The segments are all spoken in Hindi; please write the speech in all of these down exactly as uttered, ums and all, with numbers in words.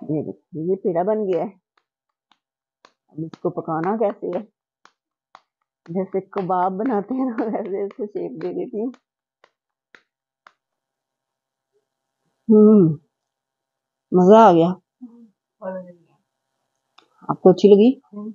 ये देखिए ये पेड़ा बन गया है। अब इसको पकाना कैसे है, जैसे कबाब बनाते हैं ना वैसे इसको शेप दे देती हूँ। हम्म, मजा आ गया। आपको अच्छी लगी?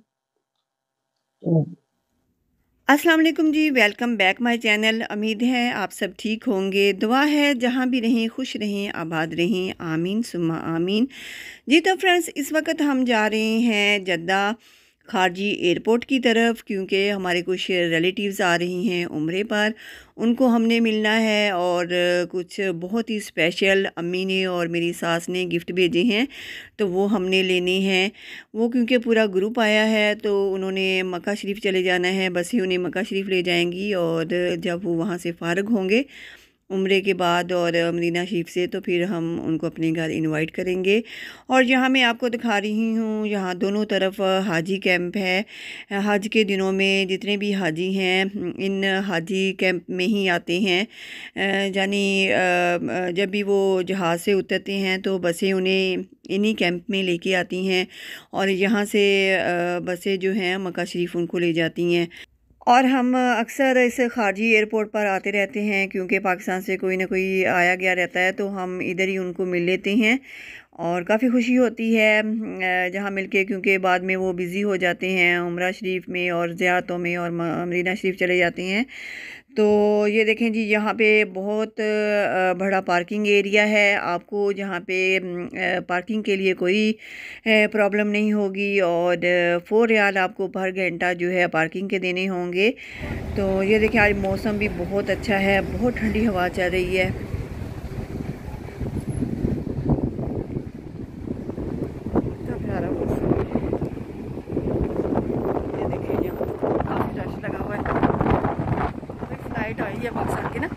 अस्सलाम वालेकुम जी, वेलकम बैक माय चैनल। उम्मीद है आप सब ठीक होंगे। दुआ है जहाँ भी रहें खुश रहें, आबाद रहें, आमीन सुम्मा आमीन। जी तो फ्रेंड्स, इस वक्त हम जा रहे हैं जद्दा खारजी एयरपोर्ट की तरफ, क्योंकि हमारे कुछ रिलेटिव्स आ रही हैं उम्रे पर। उनको हमने मिलना है और कुछ बहुत ही स्पेशल अम्मी ने और मेरी सास ने गिफ्ट भेजे हैं, तो वो हमने लेने हैं। वो क्योंकि पूरा ग्रुप आया है तो उन्होंने मक्का शरीफ चले जाना है, बस ही उन्हें मक्का शरीफ ले जाएंगी। और जब वो वहाँ से फ़ारग होंगे उम्रे के बाद और मदीना शरीफ से, तो फिर हम उनको अपने घर इनवाइट करेंगे। और यहाँ मैं आपको दिखा रही हूँ, यहाँ दोनों तरफ हाजी कैंप है। हज के दिनों में जितने भी हाजी हैं इन हाजी कैंप में ही आते हैं। यानी जब भी वो जहाज़ से उतरते हैं तो बसें उन्हें इन्हीं कैंप में लेके आती हैं और यहाँ से बसें जो हैं मक्का शरीफ उनको ले जाती हैं। और हम अक्सर इस खारजी एयरपोर्ट पर आते रहते हैं, क्योंकि पाकिस्तान से कोई ना कोई आया गया रहता है, तो हम इधर ही उनको मिल लेते हैं और काफ़ी खुशी होती है जहाँ मिलके, क्योंकि बाद में वो बिज़ी हो जाते हैं उम्रा शरीफ में और ज़ियारतों में और मदीना शरीफ चले जाते हैं। तो ये देखें जी, यहाँ पे बहुत बड़ा पार्किंग एरिया है। आपको यहाँ पे पार्किंग के लिए कोई प्रॉब्लम नहीं होगी और फोर रियाल आपको पर घंटा जो है पार्किंग के देने होंगे। तो ये देखें, आज मौसम भी बहुत अच्छा है, बहुत ठंडी हवा चल रही है। ये देखिए यहाँ तो काफ़ी रश लगा हुआ है। फ्लाइट आई है पाकिस्तान की ना,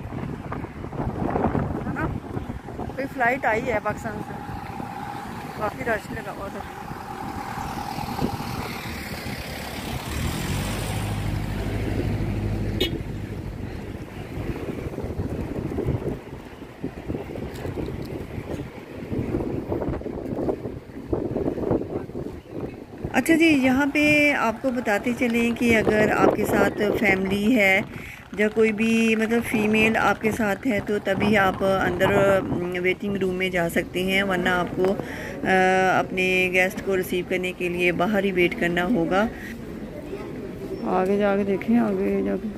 है ना, कोई फ़्लाइट आई है पाकिस्तान से, काफ़ी रश लगा हुआ था। अच्छा जी, यहाँ पे आपको बताते चलें कि अगर आपके साथ फैमिली है या कोई भी मतलब फ़ीमेल आपके साथ है तो तभी आप अंदर वेटिंग रूम में जा सकते हैं, वरना आपको अपने गेस्ट को रिसीव करने के लिए बाहर ही वेट करना होगा। आगे जाके देखें, आगे जाके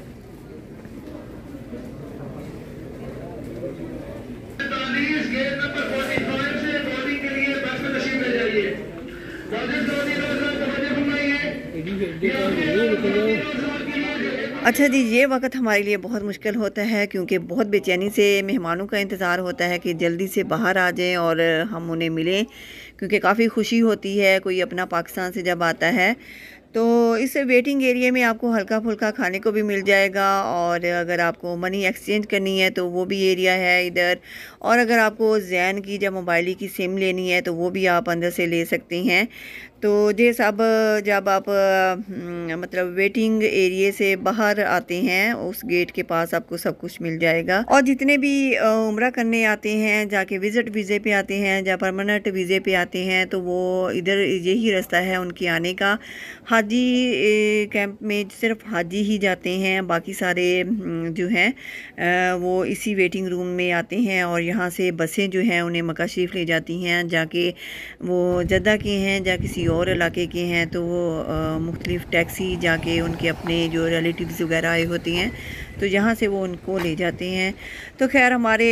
अच्छा जी, ये वक्त हमारे लिए बहुत मुश्किल होता है, क्योंकि बहुत बेचैनी से मेहमानों का इंतज़ार होता है कि जल्दी से बाहर आ जाएं और हम उन्हें मिलें, क्योंकि काफ़ी खुशी होती है कोई अपना पाकिस्तान से जब आता है। तो इस वेटिंग एरिया में आपको हल्का फुल्का खाने को भी मिल जाएगा, और अगर आपको मनी एक्सचेंज करनी है तो वो भी एरिया है इधर। और अगर आपको जैन की या मोबाइल की सिम लेनी है तो वो भी आप अंदर से ले सकते हैं। तो ये सब जब आप मतलब वेटिंग एरिया से बाहर आते हैं उस गेट के पास आपको सब कुछ मिल जाएगा। और जितने भी उम्रा करने आते हैं, जाके विज़िट वीज़े पे आते हैं या परमानेंट वीज़े पे आते हैं, तो वो इधर यही रास्ता है उनके आने का। हाजी कैंप में सिर्फ हाजी ही जाते हैं, बाकी सारे जो हैं वो इसी वेटिंग रूम में आते हैं और यहाँ से बसें जो हैं उन्हें मक्का शरीफ ले जाती हैं। जाके वो जद्दा के हैं या किसी और इलाके के हैं तो वो मुख्तलिफ़ टैक्सी जाके उनके अपने जो रिलेटिव्स वगैरह आए होते हैं तो यहाँ से वो उनको ले जाते हैं। तो खैर हमारे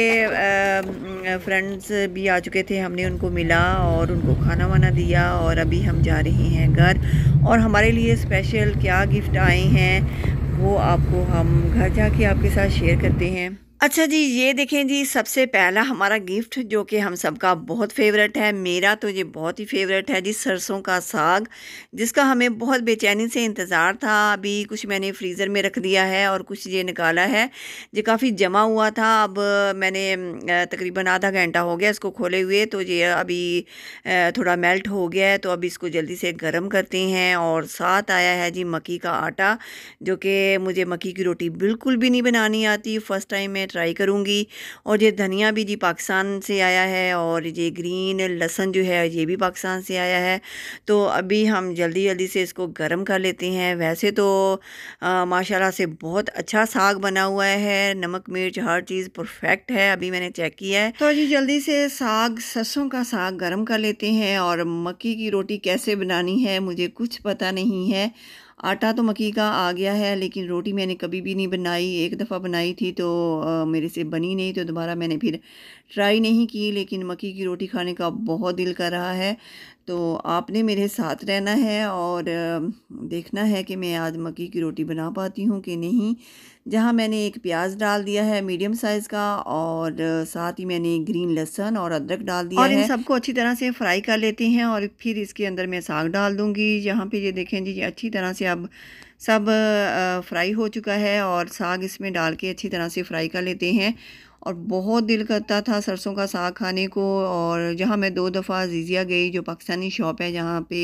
फ्रेंड्स भी आ चुके थे, हमने उनको मिला और उनको खाना वाना दिया और अभी हम जा रहे हैं घर। और हमारे लिए स्पेशल क्या गिफ्ट आए हैं वो आपको हम घर जाके आपके साथ शेयर करते हैं। अच्छा जी, ये देखें जी, सबसे पहला हमारा गिफ्ट जो कि हम सबका बहुत फेवरेट है, मेरा तो ये बहुत ही फेवरेट है जी, सरसों का साग, जिसका हमें बहुत बेचैनी से इंतज़ार था। अभी कुछ मैंने फ्रीज़र में रख दिया है और कुछ ये निकाला है, ये काफ़ी जमा हुआ था। अब मैंने तकरीबन आधा घंटा हो गया इसको खोले हुए, तो ये अभी थोड़ा मेल्ट हो गया है। तो अभी इसको जल्दी से गर्म करते हैं। और साथ आया है जी मक्की का आटा, जो कि मुझे मक्की की रोटी बिल्कुल भी नहीं बनानी आती, फ़र्स्ट टाइम मैं ट्राई करूँगी। और ये धनिया भी जी पाकिस्तान से आया है और ये ग्रीन लहसुन जो है ये भी पाकिस्तान से आया है। तो अभी हम जल्दी जल्दी से इसको गर्म कर लेते हैं। वैसे तो आ, माशाल्लाह से बहुत अच्छा साग बना हुआ है, नमक मिर्च हर चीज़ परफेक्ट है, अभी मैंने चेक किया है। तो जी जल्दी से साग सरसों का साग गर्म कर लेते हैं। और मक्की की रोटी कैसे बनानी है मुझे कुछ पता नहीं है। आटा तो मक्की का आ गया है, लेकिन रोटी मैंने कभी भी नहीं बनाई। एक दफ़ा बनाई थी तो आ, मेरे से बनी नहीं, तो दोबारा मैंने फिर ट्राई नहीं की। लेकिन मक्की की रोटी खाने का बहुत दिल कर रहा है, तो आपने मेरे साथ रहना है और देखना है कि मैं आज मक्की की रोटी बना पाती हूँ कि नहीं। जहाँ मैंने एक प्याज डाल दिया है मीडियम साइज़ का, और साथ ही मैंने ग्रीन लहसुन और अदरक डाल दिया और है। इन सबको अच्छी तरह से फ्राई कर लेते हैं और फिर इसके अंदर मैं साग डाल दूँगी। यहाँ पे ये देखें जी अच्छी तरह से अब सब फ्राई हो चुका है और साग इसमें डाल के अच्छी तरह से फ्राई कर लेते हैं। और बहुत दिल करता था सरसों का साग खाने को। और जहाँ मैं दो दफ़ा ज़िज़िया गई, जो पाकिस्तानी शॉप है जहाँ पे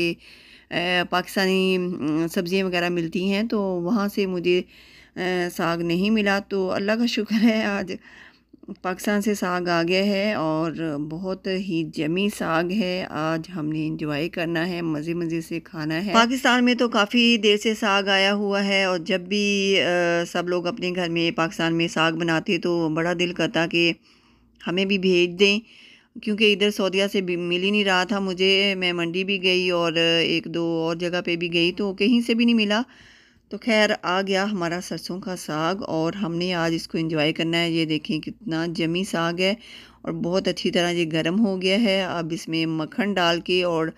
पाकिस्तानी सब्ज़ियाँ वगैरह मिलती हैं, तो वहाँ से मुझे साग नहीं मिला। तो अल्लाह का शुक्र है आज पाकिस्तान से साग आ गया है और बहुत ही जमी साग है। आज हमने इंजॉय करना है, मज़े मज़े से खाना है। पाकिस्तान में तो काफ़ी देर से साग आया हुआ है और जब भी आ, सब लोग अपने घर में पाकिस्तान में साग बनाते तो बड़ा दिल करता कि हमें भी भेज दें, क्योंकि इधर सऊदीया से भी मिल ही नहीं रहा था मुझे। मैं मंडी भी गई और एक दो और जगह पे भी गई तो कहीं से भी नहीं मिला। तो खैर आ गया हमारा सरसों का साग और हमने आज इसको एंजॉय करना है। ये देखें कितना जमी साग है और बहुत अच्छी तरह ये गर्म हो गया है। अब इसमें मक्खन डाल के और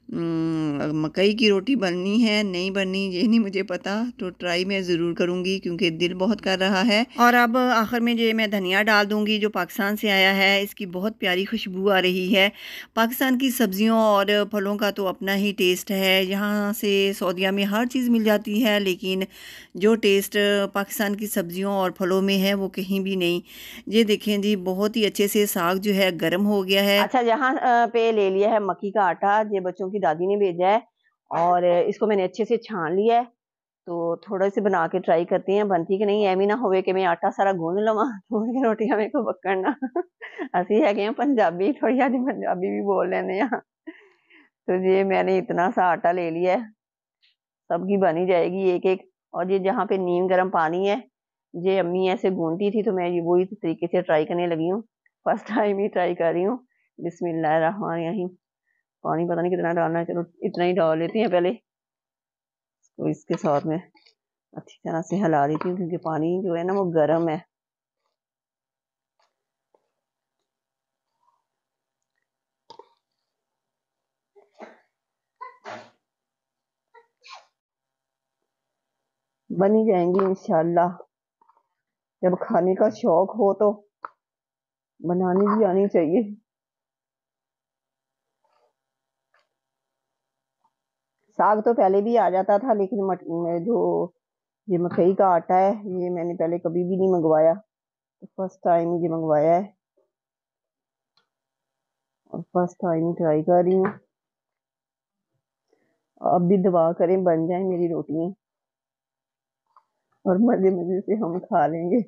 मकई की रोटी बननी है नहीं बननी ये नहीं मुझे पता, तो ट्राई मैं ज़रूर करूँगी क्योंकि दिल बहुत कर रहा है। और अब आखिर में ये मैं धनिया डाल दूँगी जो पाकिस्तान से आया है। इसकी बहुत प्यारी खुशबू आ रही है। पाकिस्तान की सब्ज़ियों और फलों का तो अपना ही टेस्ट है। यहाँ से सऊदीया में हर चीज़ मिल जाती है, लेकिन जो टेस्ट पाकिस्तान की सब्ज़ियों और फलों में है वो कहीं भी नहीं। ये देखें जी बहुत ही अच्छे से साग जो है गर्म हो गया है। अच्छा, यहाँ पे ले लिया है मक्की का आटा, ये बच्चों की दादी ने भेजा है और इसको मैंने अच्छे से छान लिया है। तो थोड़ा से बना के ट्राई करते हैं बनती कि नहीं। एवं ना होवे कि मैं आटा सारा गूंद लवा थोड़ी रोटियां मेरे को पकड़ना असि है पंजाबी, थोड़ी आदि पंजाबी भी बोल लेने हैं। तो ये मैंने इतना सा आटा ले लिया है, सबकी बनी जाएगी एक एक। और ये जहाँ पे नीम गर्म पानी है, ये अम्मी ऐसे गूंदती थी तो मैं ये वही तरीके से ट्राई करने लगी हूँ। फर्स्ट टाइम ही ट्राई कर रही हूँ। बिस्मिल्लाहिर्रहमानिर्रहीम। पानी पता नहीं कितना डालना है, चलो इतना ही डाल लेते हैं पहले। तो इसके साथ में अच्छी तरह से हिला देती हूँ क्योंकि पानी जो है ना वो गर्म है। बनी जाएंगी इंशाल्लाह। जब खाने का शौक हो तो बनानी भी आनी चाहिए। साग तो पहले भी आ जाता था, लेकिन मट जो ये मकई का आटा है ये मैंने पहले कभी भी नहीं मंगवाया, तो फर्स्ट टाइम ये मंगवाया है और फर्स्ट टाइम ट्राई कर रही हूँ। अब भी दुआ करें बन जाए मेरी रोटियां और मजे मजे से हम खा लेंगे।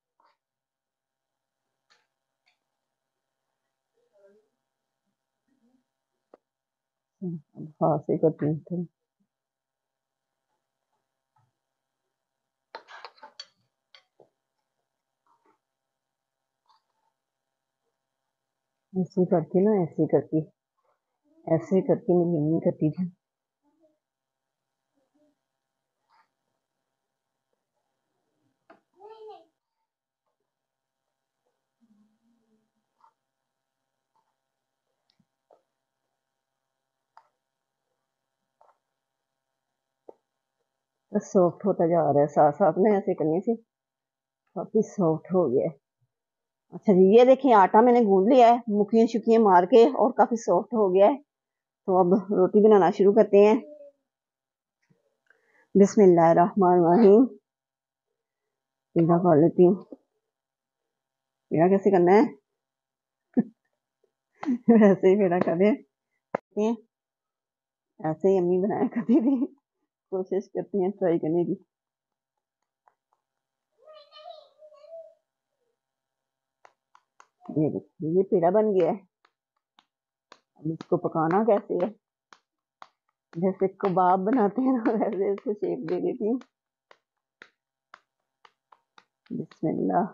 अब हाथ से करती हूँ। ऐसे करके ना ऐसे करके ऐसे करके मेरी अम्मी करती थी। तो सॉफ्ट होता जा रहा है, साथ साथ में ऐसे करने से काफी सॉफ्ट हो गया है। अच्छा जी, ये देखिए आटा मैंने गूंद लिया है मुखियां शुकियां मार के और काफी सॉफ्ट हो गया है। तो अब रोटी बनाना शुरू करते हैं। बिस्मिल्लाहिर्रहमानिर्रहीम। पेड़ा कर लेती हूँ। पेड़ा कैसे करना है वैसे ही पेड़ा कर रहे हैं, ऐसे ही अम्मी बनाया करती थी। कोशिश करती हैं ट्राई करने की। ये देखिए ये पेड़ा बन गया है। अब इसको पकाना कैसे है, जैसे कबाब बनाते हैं ना वैसे इसको शेप दे देती हूँ। बिस्मिल्लाह।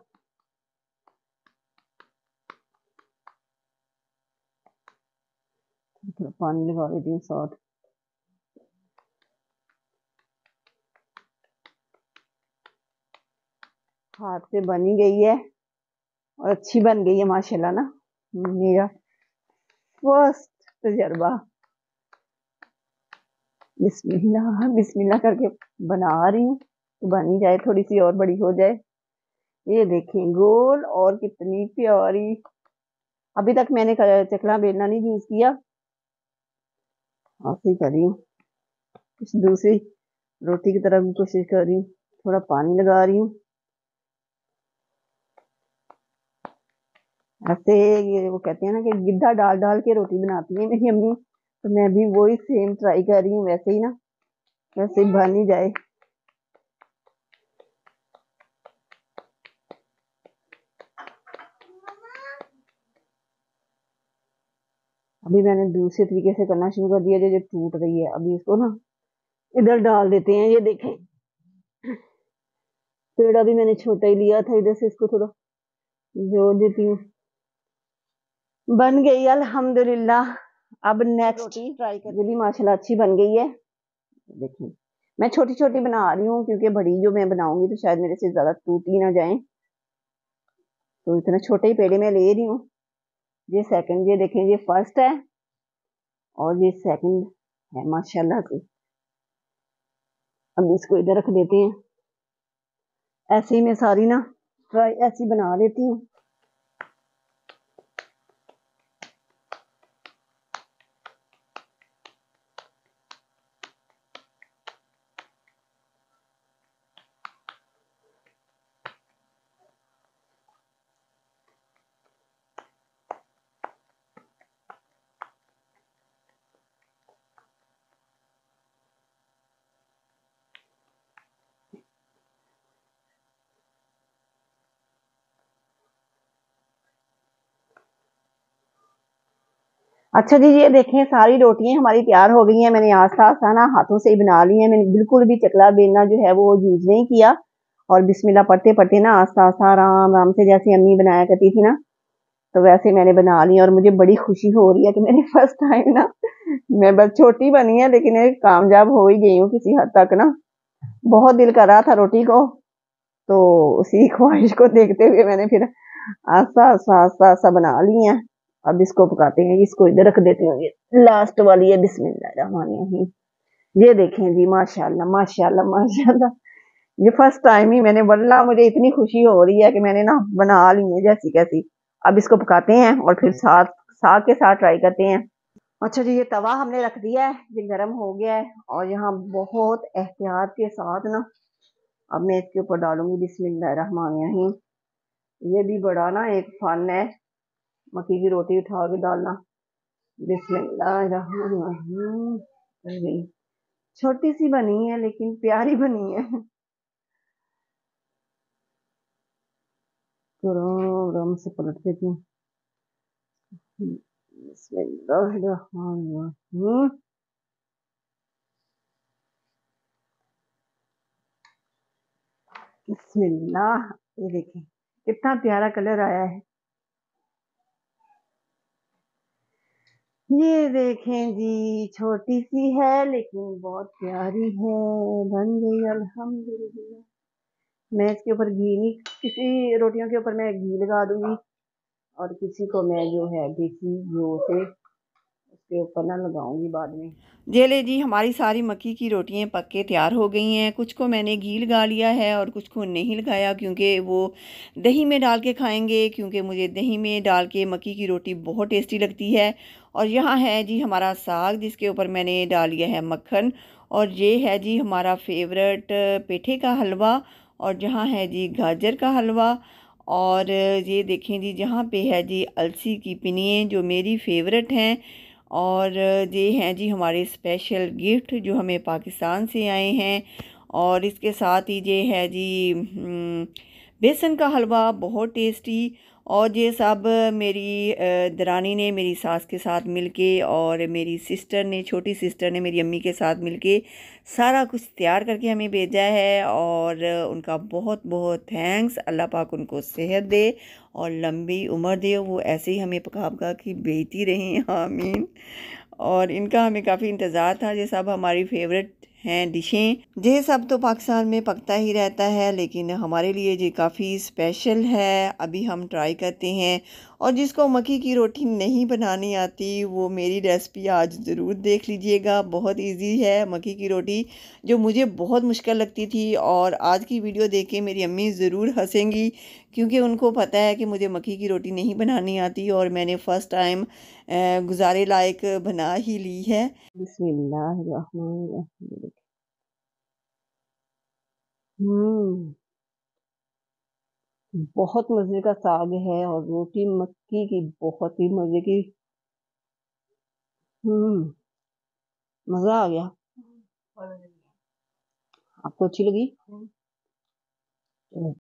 थोड़ा पानी लगा देती हूँ साथ। हाथ से बनी गई है और अच्छी बन गई है माशाल्लाह ना। मेरा फर्स्ट तजर्बा। बिस्मिल्लाह बिस्मिल्लाह करके बना रही हूँ तो बनी जाए, थोड़ी सी और बड़ी हो जाए। ये देखें गोल और कितनी प्यारी। अभी तक मैंने चकला बेलना नहीं यूज किया, ऐसे ही कर रही हूँ। कुछ दूसरी रोटी की तरफ भी कोशिश कर रही हूँ। थोड़ा पानी लगा रही हूँ ऐसे। ये वो कहते हैं ना कि गिद्धा डाल डाल के रोटी बनाती है मेरी अम्मी, तो मैं भी वही सेम ट्राई कर रही हूँ, वैसे ही ना वैसे ही बन ही जाए। अभी मैंने दूसरे तरीके से करना शुरू कर दिया, जो जो टूट रही है। अभी इसको ना इधर डाल देते हैं। ये देखें पेड़ा भी मैंने छोटा ही लिया था, इधर से इसको थोड़ा जोड़ देती हूँ। बन गई अल्हम्दुलिल्लाह। अब नेक्स्ट रोटी ट्राई कर ली, माशाल्लाह अच्छी बन गई है। देखिए मैं छोटी छोटी बना रही हूँ क्योंकि बड़ी जो मैं बनाऊंगी तो शायद मेरे से ज्यादा टूट ही ना जाए, तो इतना छोटे ही पेड़े में ले रही हूँ। ये सेकंड, ये देखें ये फर्स्ट है और ये सेकंड है माशाल्लाह से। अब इसको इधर रख देते हैं। ऐसे ही मैं सारी ना ट्राई ऐसी बना लेती हूँ। अच्छा जी ये देखें सारी रोटियां हमारी तैयार हो गई हैं। मैंने आस्ता आस्ता ना हाथों से ही बना ली है। मैंने बिल्कुल भी चकला बेलना जो है वो यूज नहीं किया, और बिस्मिल्लाह पढ़ते पढ़ते ना आस्ता आस्ता आराम आराम से जैसे अम्मी बनाया करती थी ना, तो वैसे मैंने बना ली। और मुझे बड़ी खुशी हो रही है कि मेरी फर्स्ट टाइम ना, मैं बस छोटी बनी है लेकिन कामयाब हो ही गई हूँ किसी हद तक ना। बहुत दिल कर रहा था रोटी को, तो उसी ख्वाहिश को देखते हुए मैंने फिर आस्ता आस्ता आस्ता आस्ता बना ली है। अब इसको पकाते हैं। इसको इधर रख देती हूँ। ये लास्ट वाली है। बिस्मिल्लाहिर्रहमानिर्रहीम। ये देखें जी माशाल्लाह माशाल्लाह माशाल्लाह। ये फर्स्ट टाइम ही मैंने, वल्लाह मुझे इतनी खुशी हो रही है कि मैंने ना बना ली है जैसी कैसी। अब इसको पकाते हैं और फिर साथ साग के साथ ट्राई करते हैं। अच्छा जी ये तवा हमने रख दिया है, ये गर्म हो गया है और यहाँ बहुत एहतियात के साथ ना अब मैं इसके ऊपर डालूंगी बिस्मिल्लाहिर्रहमानिर्रहीम। ये भी बड़ा ना एक फन है, मक्की की रोटी उठा के डालना। बिस्मिल्लाहिर्रहमानिर्रहीम। छोटी सी बनी है लेकिन प्यारी बनी है। आराम से पलट देती हूँ। बिस्मिल्लाहिर्रहमानिर्रहीम। बिस्मिल्लाह। ये देखें कितना प्यारा कलर आया है। ये देखें जी छोटी सी है लेकिन बहुत प्यारी है, बन गई अल्हम्दुलिल्लाह। मैं इसके ऊपर घी नहीं, किसी रोटियों के ऊपर मैं घी लगा दूंगी और किसी को मैं जो है देसी घी से उसके ऊपर ना लगाऊंगी बाद में। ये ले जी हमारी सारी मक्की की रोटियां पक के तैयार हो गई हैं। कुछ को मैंने घी लगा लिया है और कुछ को नहीं लगाया, क्योंकि वो दही में डाल के खाएंगे, क्योंकि मुझे दही में डाल के मक्की की रोटी बहुत टेस्टी लगती है। और यहाँ है जी हमारा साग, जिसके ऊपर मैंने डाल लिया है मक्खन। और ये है जी हमारा फेवरेट पेठे का हलवा। और जहाँ है जी गाजर का हलवा। और ये देखें जी जहाँ पे है जी अलसी की पिनिए जो मेरी फेवरेट हैं। और ये हैं जी हमारे स्पेशल गिफ्ट जो हमें पाकिस्तान से आए हैं। और इसके साथ ही ये है जी बेसन का हलवा बहुत टेस्टी। और ये सब मेरी दरानी ने मेरी सास के साथ मिलके और मेरी सिस्टर ने, छोटी सिस्टर ने मेरी अम्मी के साथ मिलके सारा कुछ तैयार करके हमें भेजा है। और उनका बहुत बहुत थैंक्स। अल्लाह पाक उनको सेहत दे और लंबी उम्र दे, वो ऐसे ही हमें पका पका के भेजती रहें, आमीन। और इनका हमें काफ़ी इंतज़ार था। ये सब हमारी फेवरेट हैं डिशें। ये सब तो पाकिस्तान में पकता ही रहता है, लेकिन हमारे लिए ये काफ़ी स्पेशल है। अभी हम ट्राई करते हैं। और जिसको मक्की की रोटी नहीं बनानी आती वो मेरी रेसिपी आज ज़रूर देख लीजिएगा। बहुत इजी है मक्की की रोटी, जो मुझे बहुत मुश्किल लगती थी। और आज की वीडियो देख के मेरी अम्मी ज़रूर हंसेंगी, क्योंकि उनको पता है कि मुझे मक्की की रोटी नहीं बनानी आती और मैंने फ़र्स्ट टाइम गुजारे लायक बना ही ली है। बिस्मिल्लाहिर्रहमानिर्रहीम। हम्म बहुत मजे का साग है और रोटी मक्की की बहुत ही मजे की। हम्म मजा आ गया। आपको अच्छी लगी?